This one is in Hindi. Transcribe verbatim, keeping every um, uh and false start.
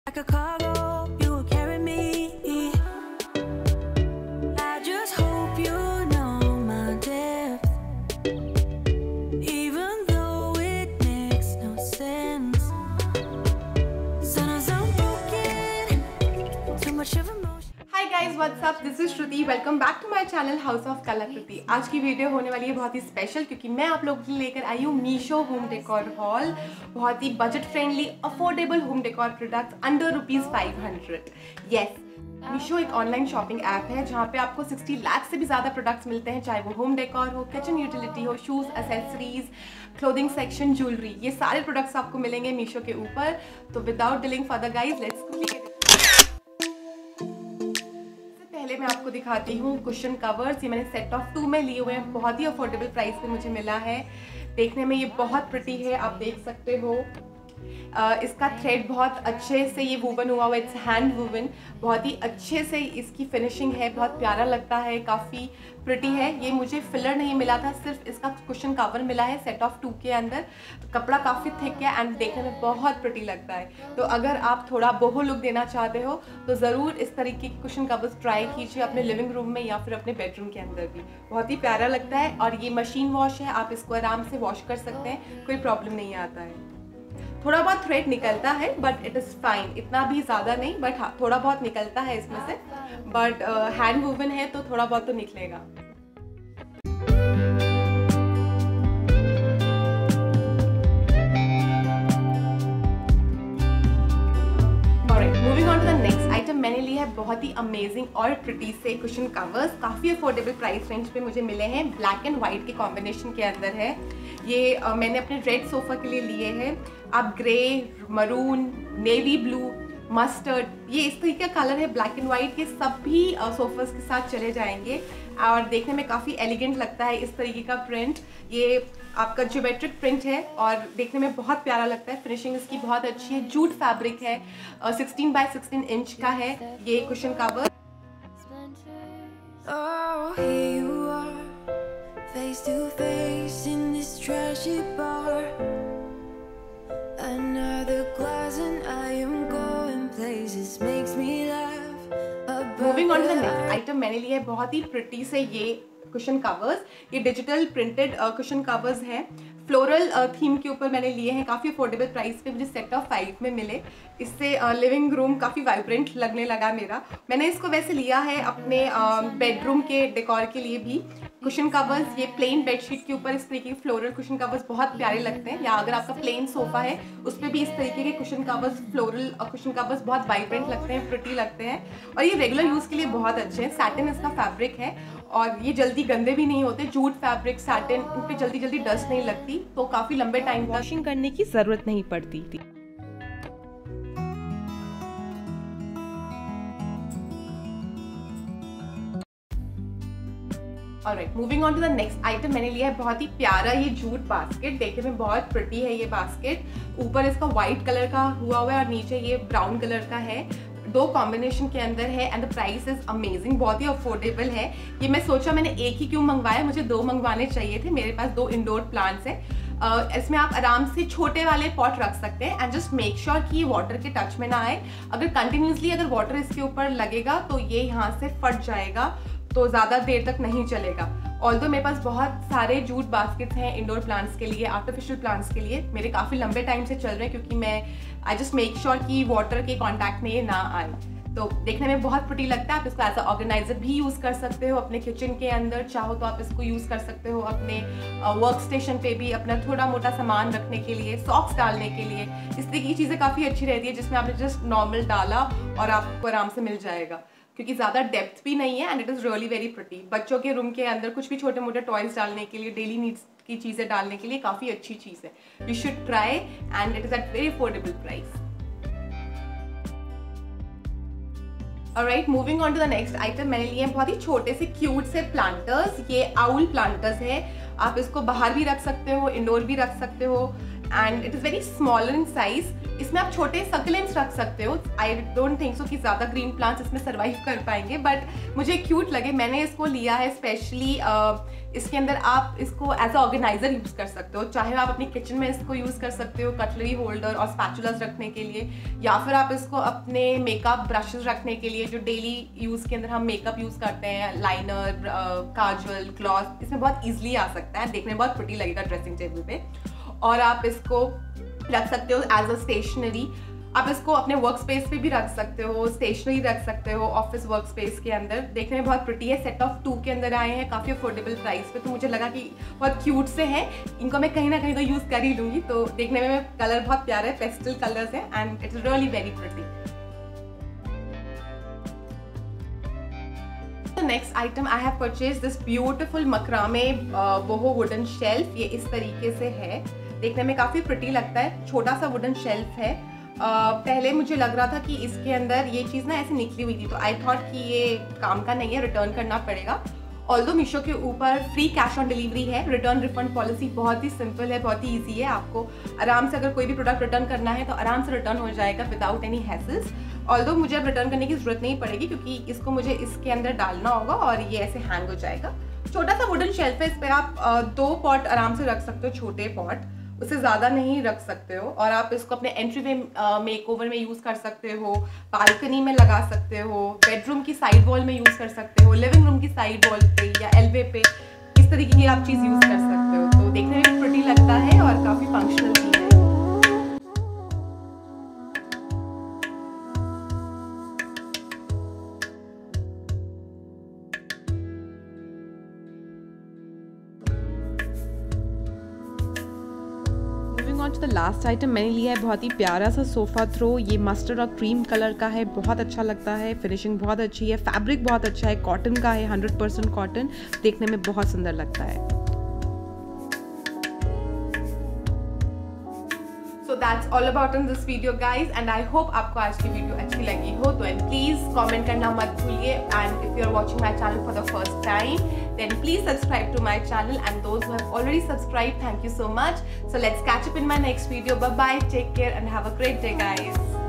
Like a cargo, you will carry me. I just hope you know my depth, even though it makes no sense. Sometimes I'm broken, too much of emotion. Hi guys what's up, this is Shruti. Welcome back to my channel house of Kalakriti. आज की वीडियो होने वाली है बहुत ही स्पेशल, क्योंकि मैं आप लोगों के लिए लेकर आई हूँ मीशो होम डेकोर हॉल। बहुत ही budget friendly affordable home decor products under rupees five hundred. Yes, Meesho एक ऑनलाइन शॉपिंग ऐप है जहाँ पे आपको साठ लाख से भी ज़्यादा प्रोडक्ट्स मिलते हैं, चाहे वो होम डेकोर हो, किचन यूटिलिटी हो, shoes, accessories, clothing section, jewellery, ये सारे प्रोडक्ट्स आपको मिलेंगे मीशो के ऊपर। तो without delaying further guys, let's quickly पहले मैं आपको दिखाती हूँ कुशन कवर्स। ये मैंने सेट ऑफ टू में लिए हुए हैं, बहुत ही अफोर्डेबल प्राइस पे मुझे मिला है। देखने में ये बहुत प्रिटी है, आप देख सकते हो। Uh, इसका थ्रेड बहुत अच्छे से ये वूवन हुआ हुआ, इट्स हैंड वूवन। बहुत ही अच्छे से इसकी फिनिशिंग है, बहुत प्यारा लगता है, काफ़ी प्रिटी है। ये मुझे फिलर नहीं मिला था, सिर्फ इसका कुशन कवर मिला है सेट ऑफ टू के अंदर। कपड़ा काफ़ी थिक है एंड देखने में बहुत प्रिटी लगता है। तो अगर आप थोड़ा बोहो लुक देना चाहते हो तो ज़रूर इस तरीके के कुशन कवर्स ट्राई कीजिए अपने लिविंग रूम में या फिर अपने बेडरूम के अंदर भी। बहुत ही प्यारा लगता है और ये मशीन वॉश है, आप इसको आराम से वॉश कर सकते हैं, कोई प्रॉब्लम नहीं आता है। थोड़ा बहुत थ्रेड निकलता है बट इट इज़ फाइन, इतना भी ज़्यादा नहीं, बट हाँ थोड़ा बहुत निकलता है इसमें से। बट हैंड वूवन है तो थोड़ा बहुत तो निकलेगा। Moving on to the next item, मैंने लिया है बहुत ही अमेजिंग और प्रिटी से कुशन कवर्स। काफ़ी अफोर्डेबल प्राइस रेंज पे मुझे मिले हैं, ब्लैक एंड वाइट के कॉम्बिनेशन के अंदर है ये। uh, मैंने अपने रेड सोफ़ा के लिए लिए हैं। आप grey, maroon, navy blue, mustard, ये इस तरीके का कलर है ब्लैक एंड वाइट के, सभी सोफ़ास के साथ चले जाएंगे और देखने में काफ़ी एलिगेंट लगता है इस तरीके का प्रिंट। ये आपका ज्योमेट्रिक प्रिंट है और देखने में बहुत प्यारा लगता है। फिनिशिंग इसकी बहुत अच्छी है, जूट फैब्रिक है, सिक्सटीन बाय सिक्सटीन इंच का है ये cushion cover. Oh, here you are, face to face in this trashy bar. Another glass and I am going places, makes me laugh. Moving on to the next item, मैंने लिया है बहुत ही प्रिटी से ये कुशन कवर्स। ये डिजिटल प्रिंटेड कुशन कवर्स हैं, फ्लोरल थीम के ऊपर मैंने लिए हैं। काफ़ी अफोर्डेबल प्राइस पे मुझे सेट ऑफ फाइव में मिले। इससे लिविंग रूम काफ़ी वाइब्रेंट लगने लगा मेरा। मैंने इसको वैसे लिया है अपने बेडरूम के डेकोर के लिए भी। कुशन कवर्स, ये प्लेन बेडशीट के ऊपर इस तरीके के फ्लोरल कुशन कवर्स बहुत प्यारे लगते हैं, या अगर आपका प्लेन सोफ़ा है उस पर भी इस तरीके के cushion covers, floral cushion covers बहुत वाइब्रेंट लगते हैं, प्रिटी लगते हैं और ये रेगुलर यूज़ के लिए बहुत अच्छे हैं। सैटिन इसका फैब्रिक है और ये जल्दी गंदे भी नहीं होते। जूट फैब्रिक, सैटिन, इन पर जल्दी जल्दी डस्ट नहीं लगती, तो काफ़ी लंबे टाइम वॉशिंग करने की ज़रूरत नहीं पड़ती थी। Alright, moving on to the next item, मैंने लिया है बहुत ही प्यारा ये जूट बास्केट। देखने में बहुत प्रिटी है ये बास्केट। ऊपर इसका व्हाइट कलर का हुआ हुआ है और नीचे ये ब्राउन कलर का है, दो कॉम्बिनेशन के अंदर है and the price is amazing, बहुत ही अफोर्डेबल है। ये मैं सोचा मैंने एक ही क्यों मंगवाया, मुझे दो मंगवाने चाहिए थे। मेरे पास दो इंडोर प्लांट्स हैं, uh, इसमें आप आराम से छोटे वाले पॉट रख सकते हैं एंड जस्ट मेक श्योर कि ये वाटर के टच में ना आए। अगर कंटिन्यूसली अगर वाटर इसके ऊपर लगेगा तो ये यहाँ से फट जाएगा, तो ज़्यादा देर तक नहीं चलेगा। ऑल्दो मेरे पास बहुत सारे जूट बास्केट्स हैं इंडोर प्लांट्स के लिए, आर्टिफिशियल प्लांट्स के लिए, मेरे काफ़ी लंबे टाइम से चल रहे हैं, क्योंकि मैं आई जस्ट मेक श्योर कि वाटर के कांटेक्ट में ये ना आए। तो देखने में बहुत प्रिटी लगता है। आप इसको एज अ ऑर्गेनाइजर भी यूज़ कर सकते हो अपने किचन के अंदर, चाहो तो आप इसको यूज़ कर सकते हो अपने वर्क स्टेशन पे भी, अपना थोड़ा मोटा सामान रखने के लिए, सॉक्स डालने के लिए। इस तरह की चीज़ें काफ़ी अच्छी रहती है, जिसमें आपने जस्ट नॉर्मल डाला और आपको आराम से मिल जाएगा, क्योंकि ज़्यादा डेप्थ भी नहीं है and it is really very pretty. बच्चों के रूम के अंदर कुछ भी छोटे मोटे टॉयज डालने के लिए, डेली नीड्स की चीज़ें डालने के लिए काफ़ी अच्छी चीज़ है। You should try and it is at very affordable price. Alright, moving on to the next item, मैंने लिए हैं बहुत ही छोटे से क्यूट से प्लांटर्स। ये आउल प्लांटर्स है, आप इसको बाहर भी रख सकते हो, इंडोर भी रख सकते हो। And it is very smaller in size. इसमें आप छोटे सक्लेंट्स रख सकते हो। आई डोंट थिंक सो कि ज़्यादा ग्रीन प्लांट्स इसमें सर्वाइव कर पाएंगे, बट मुझे क्यूट लगे, मैंने इसको लिया है स्पेशली। इसके अंदर आप इसको एज अ ऑर्गेनाइजर यूज़ कर सकते हो, चाहे आप अपनी किचन में इसको यूज़ कर सकते हो कटलरी होल्डर और स्पैचुलास रखने के लिए, या फिर आप इसको अपने मेकअप ब्रशेस रखने के लिए, जो डेली यूज़ के अंदर हम मेकअप यूज़ करते हैं, लाइनर, काजल, ग्लॉस, इसमें बहुत ईजिली आ सकता है, देखने में बहुत प्रिटी लगेगा ड्रेसिंग टेबल पे। और आप इसको रख सकते हो एज अ स्टेशनरी। आप इसको अपने वर्क स्पेस पे भी रख सकते हो, स्टेशनरी रख सकते हो ऑफिस वर्क स्पेस के अंदर, देखने में बहुत प्रिटी है। सेट ऑफ टू के अंदर आए हैं, काफ़ी अफोर्डेबल प्राइस पे, तो मुझे लगा कि बहुत क्यूट से हैं, इनको मैं कहीं ना कहीं तो यूज़ कर ही लूँगी। तो देखने में कलर बहुत प्यारा है, पेस्टल कलर्स है and it's really very pretty. Next item I have purchase this beautiful macrame boho wooden shelf. ये इस तरीके से है, देखने में काफ़ी प्रिटी लगता है, छोटा सा वुडन शेल्फ है। Uh, पहले मुझे लग रहा था कि इसके अंदर ये चीज़ ना ऐसे निकली हुई थी, तो आई थॉट कि ये काम का नहीं है, रिटर्न करना पड़ेगा। ऑल्दो मीशो के ऊपर फ्री कैश ऑन डिलीवरी है, रिटर्न रिफंड पॉलिसी बहुत ही सिंपल है, बहुत ही इजी है। आपको आराम से अगर कोई भी प्रोडक्ट रिटर्न करना है तो आराम से रिटर्न हो जाएगा विदाउट एनी हैसल्स। ऑल्दो मुझे अब रिटर्न करने की ज़रूरत नहीं पड़ेगी, क्योंकि इसको मुझे इसके अंदर डालना होगा और ये ऐसे हैंग हो जाएगा। छोटा सा वुडन शेल्फ है, इस पर आप दो पॉट आराम से रख सकते हो, छोटे पॉट, उससे ज़्यादा नहीं रख सकते हो। और आप इसको अपने एंट्री वे मेकओवर में यूज़ कर सकते हो, बालकनी में लगा सकते हो, बेडरूम की साइड वॉल में यूज़ कर सकते हो, लिविंग रूम की साइड वॉल पे या एल्वे पे, इस तरीके की आप चीज़ यूज़ कर सकते हो। तो देखने में भी प्रिटी लगता है और काफ़ी फंक्शनल भी है। On to the last item मैंने लिया है बहुत ही प्यारा सा सोफ़ा थ्रो। ये मस्टर्ड और क्रीम कलर का है, बहुत अच्छा लगता है, फिनिशिंग बहुत अच्छी है, फैब्रिक बहुत अच्छा है, कॉटन का है, हंड्रेड परसेंट कॉटन, देखने में बहुत सुंदर लगता है। So that's all about in this video guys, and I hope आपको आज की वीडियो अच्छी लगी हो तो प्लीज़ कमेंट करना मत भूलिए, and if you are watching my channel for the first time then please subscribe to my channel, and those who have already subscribed, thank you so much. So let's catch up in my next video. Bye bye, take care and have a great day guys.